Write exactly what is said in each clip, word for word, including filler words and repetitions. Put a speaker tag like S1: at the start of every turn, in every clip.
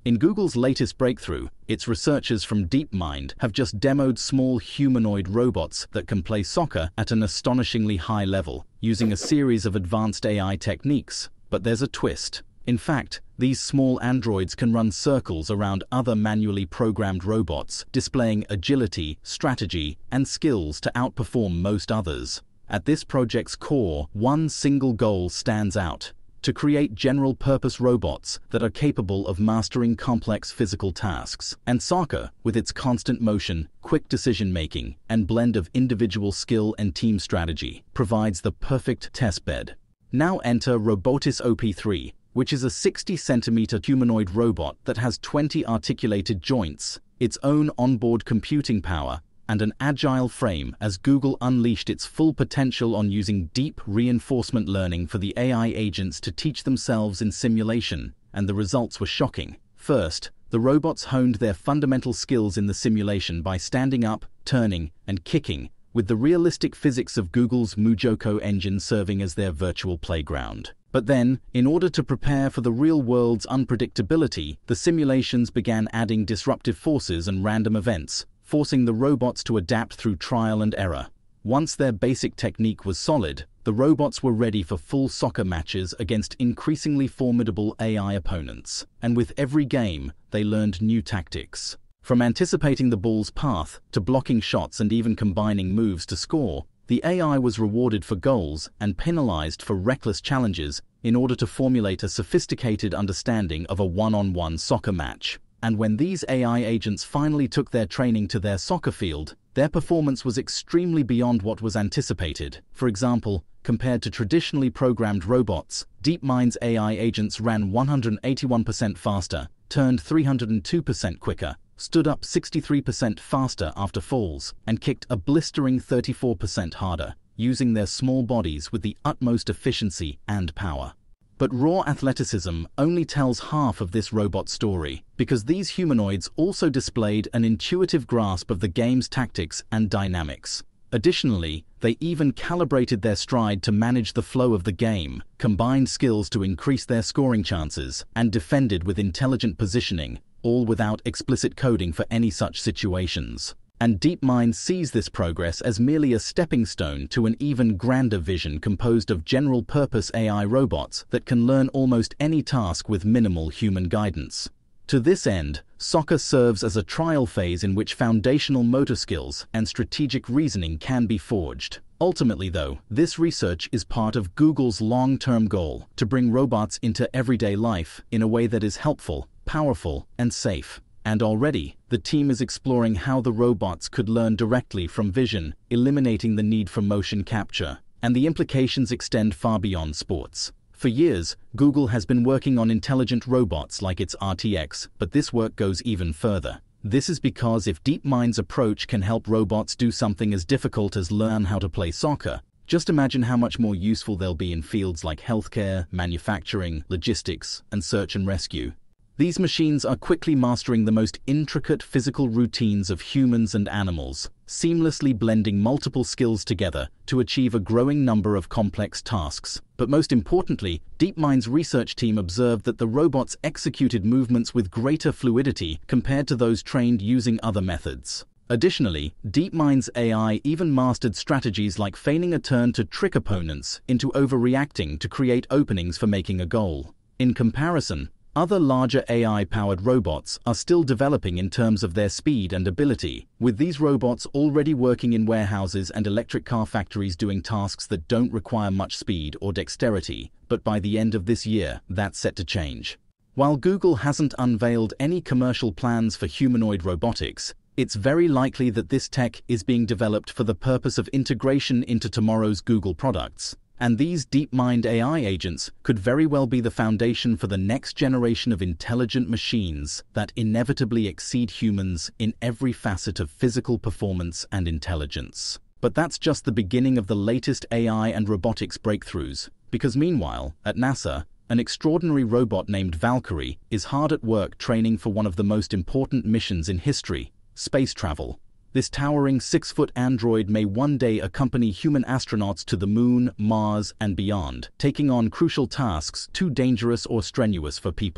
S1: In Google's latest breakthrough, its researchers from DeepMind have just demoed small humanoid robots that can play soccer at an astonishingly high level, using a series of advanced A I techniques. But there's a twist. In fact, these small androids can run circles around other manually programmed robots, displaying agility, strategy, and skills to outperform most others. At this project's core, one single goal stands out: to create general-purpose robots that are capable of mastering complex physical tasks. And soccer, with its constant motion, quick decision-making, and blend of individual skill and team strategy, provides the perfect testbed. Now enter Robotis O P three, which is a sixty centimeter humanoid robot that has twenty articulated joints, its own onboard computing power, and an agile frame as Google unleashed its full potential on using deep reinforcement learning for the A I agents to teach themselves in simulation, and the results were shocking. First, the robots honed their fundamental skills in the simulation by standing up, turning, and kicking, with the realistic physics of Google's MuJoCo engine serving as their virtual playground. But then, in order to prepare for the real world's unpredictability, the simulations began adding disruptive forces and random events, forcing the robots to adapt through trial and error. Once their basic technique was solid, the robots were ready for full soccer matches against increasingly formidable A I opponents. And with every game, they learned new tactics. From anticipating the ball's path, to blocking shots and even combining moves to score, the A I was rewarded for goals and penalized for reckless challenges in order to formulate a sophisticated understanding of a one-on-one soccer match. And when these A I agents finally took their training to their soccer field, their performance was extremely beyond what was anticipated. For example, compared to traditionally programmed robots, DeepMind's A I agents ran one hundred eighty-one percent faster, turned three hundred two percent quicker, stood up sixty-three percent faster after falls, and kicked a blistering thirty-four percent harder, using their small bodies with the utmost efficiency and power. But raw athleticism only tells half of this robot story, because these humanoids also displayed an intuitive grasp of the game's tactics and dynamics. Additionally, they even calibrated their stride to manage the flow of the game, combined skills to increase their scoring chances, and defended with intelligent positioning, all without explicit coding for any such situations. And DeepMind sees this progress as merely a stepping stone to an even grander vision composed of general-purpose A I robots that can learn almost any task with minimal human guidance. To this end, soccer serves as a trial phase in which foundational motor skills and strategic reasoning can be forged. Ultimately, though, this research is part of Google's long-term goal to bring robots into everyday life in a way that is helpful, powerful, and safe. And already, the team is exploring how the robots could learn directly from vision, eliminating the need for motion capture. And the implications extend far beyond sports. For years, Google has been working on intelligent robots like its R T X, but this work goes even further. This is because if DeepMind's approach can help robots do something as difficult as learn how to play soccer, just imagine how much more useful they'll be in fields like healthcare, manufacturing, logistics, and search and rescue. These machines are quickly mastering the most intricate physical routines of humans and animals, seamlessly blending multiple skills together to achieve a growing number of complex tasks. But most importantly, DeepMind's research team observed that the robots executed movements with greater fluidity compared to those trained using other methods. Additionally, DeepMind's A I even mastered strategies like feigning a turn to trick opponents into overreacting to create openings for making a goal. In comparison, other larger A I-powered robots are still developing in terms of their speed and ability, with these robots already working in warehouses and electric car factories doing tasks that don't require much speed or dexterity, but by the end of this year, that's set to change. While Google hasn't unveiled any commercial plans for humanoid robotics, it's very likely that this tech is being developed for the purpose of integration into tomorrow's Google products. And these DeepMind A I agents could very well be the foundation for the next generation of intelligent machines that inevitably exceed humans in every facet of physical performance and intelligence. But that's just the beginning of the latest A I and robotics breakthroughs, because meanwhile, at NASA, an extraordinary robot named Valkyrie is hard at work training for one of the most important missions in history: space travel. This towering six-foot android may one day accompany human astronauts to the Moon, Mars, and beyond, taking on crucial tasks too dangerous or strenuous for people.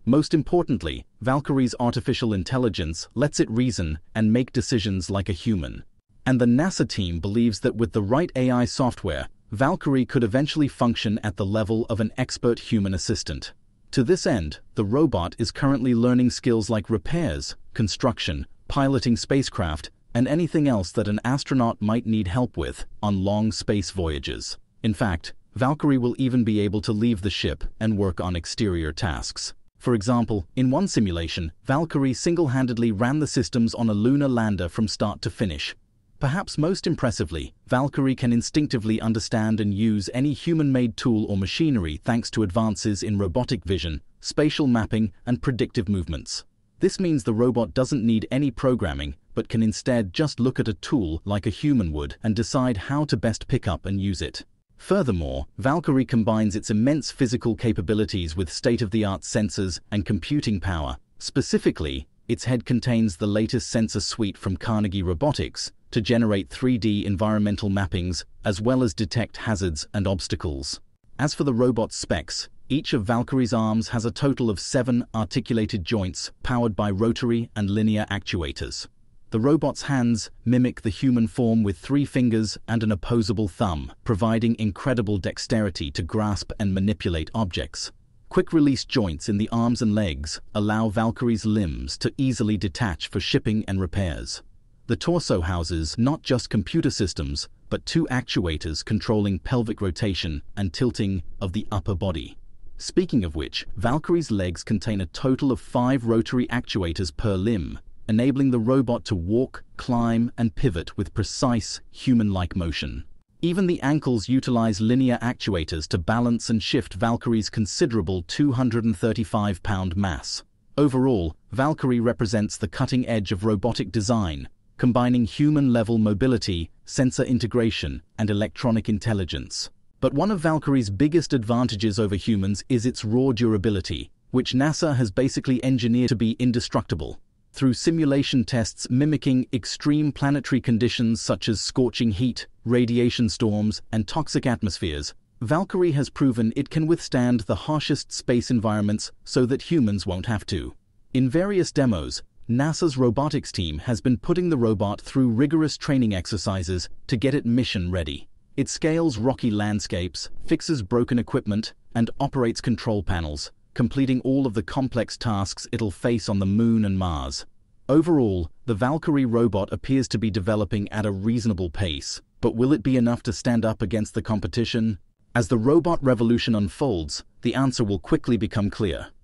S1: Most importantly, Valkyrie's artificial intelligence lets it reason and make decisions like a human. And the NASA team believes that with the right A I software, Valkyrie could eventually function at the level of an expert human assistant. To this end, the robot is currently learning skills like repairs, construction, piloting spacecraft, and anything else that an astronaut might need help with on long space voyages. In fact, Valkyrie will even be able to leave the ship and work on exterior tasks. For example, in one simulation, Valkyrie single-handedly ran the systems on a lunar lander from start to finish. Perhaps most impressively, Valkyrie can instinctively understand and use any human-made tool or machinery thanks to advances in robotic vision, spatial mapping, and predictive movements. This means the robot doesn't need any programming, but can instead just look at a tool like a human would and decide how to best pick up and use it. Furthermore, Valkyrie combines its immense physical capabilities with state-of-the-art sensors and computing power. Specifically, its head contains the latest sensor suite from Carnegie Robotics to generate three D environmental mappings as well as detect hazards and obstacles. As for the robot's specs, each of Valkyrie's arms has a total of seven articulated joints powered by rotary and linear actuators. The robot's hands mimic the human form with three fingers and an opposable thumb, providing incredible dexterity to grasp and manipulate objects. Quick-release joints in the arms and legs allow Valkyrie's limbs to easily detach for shipping and repairs. The torso houses not just computer systems, but two actuators controlling pelvic rotation and tilting of the upper body. Speaking of which, Valkyrie's legs contain a total of five rotary actuators per limb, enabling the robot to walk, climb, and pivot with precise, human-like motion. Even the ankles utilize linear actuators to balance and shift Valkyrie's considerable two hundred thirty-five pound mass. Overall, Valkyrie represents the cutting edge of robotic design, combining human-level mobility, sensor integration, and electronic intelligence. But one of Valkyrie's biggest advantages over humans is its raw durability, which NASA has basically engineered to be indestructible. Through simulation tests mimicking extreme planetary conditions such as scorching heat, radiation storms, and toxic atmospheres, Valkyrie has proven it can withstand the harshest space environments so that humans won't have to. In various demos, NASA's robotics team has been putting the robot through rigorous training exercises to get it mission-ready. It scales rocky landscapes, fixes broken equipment, and operates control panels, completing all of the complex tasks it'll face on the Moon and Mars. Overall, the Valkyrie robot appears to be developing at a reasonable pace, but will it be enough to stand up against the competition? As the robot revolution unfolds, the answer will quickly become clear.